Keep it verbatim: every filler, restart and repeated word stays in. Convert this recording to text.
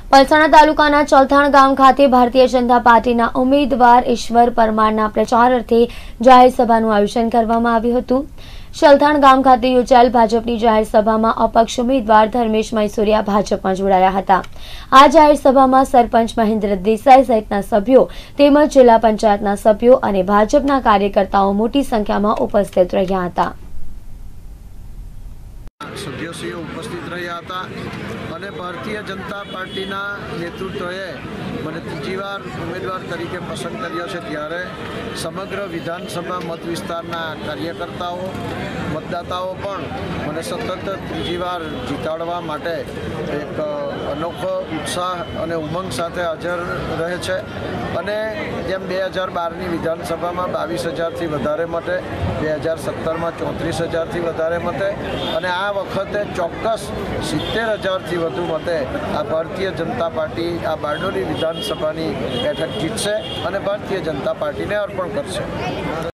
પલસાણા તાલુકાના ચલથાણ ગામ ખાતે ભારતીય જનતા પાર્ટીના ઉમેદવાર ઈશ્વર પરમારના પ્રચાર અર્થે જાહેર સભાનું આયોજન કરવામાં આવ્યું હતું। ચલથાણ ગામ ખાતે યોજાયેલ ભાજપની જાહેર સભામાં અપક્ષ ઉમેદવાર ધર્મેશ મૈસુરિયા ભાજપમાં જોડાયા હતા। આ જાહેર સભામાં સરપંચ મહેન્દ્ર દેસાઈ સહિતના સભ્યો તેમજ જિલ્લા પંચાયતના સભ્યો અને ભાજપના કાર્યકર્તાઓ મોટી સંખ્યામાં ઉપસ્થિત રહ્યા હતા। સભ્યોશ્રીઓ ઉપસ્થિત રહ્યા હતા અને ભારતીય જનતા પાર્ટીના નેતૃત્વએ મને ત્રીજી વાર ઉમેદવાર તરીકે પસંદ કર્યો છે ત્યારે સમગ્ર વિધાનસભા મત વિસ્તારના કાર્યકર્તાઓ મતદાતાઓ પણ મને સતત ત્રીજી વાર જીતાડવા માટે એક અનોખો ઉત્સાહ અને ઉમંગ સાથે હાજર રહે છે અને જેમ બે હજાર બારની વિધાનસભામાં બાવીસ હજારથી વધારે મતે, બે હજાર સત્તરમાં ચોત્રીસ હજારથી વધારે મતે અને આ વખતે ચોક્કસ સિત્તેર હજારથી વધુ મતે આ ભારતીય જનતા પાર્ટી આ બારડોલી વિધાનસભાની બેઠક જીતશે અને ભારતીય જનતા પાર્ટીને અર્પણ કરશે।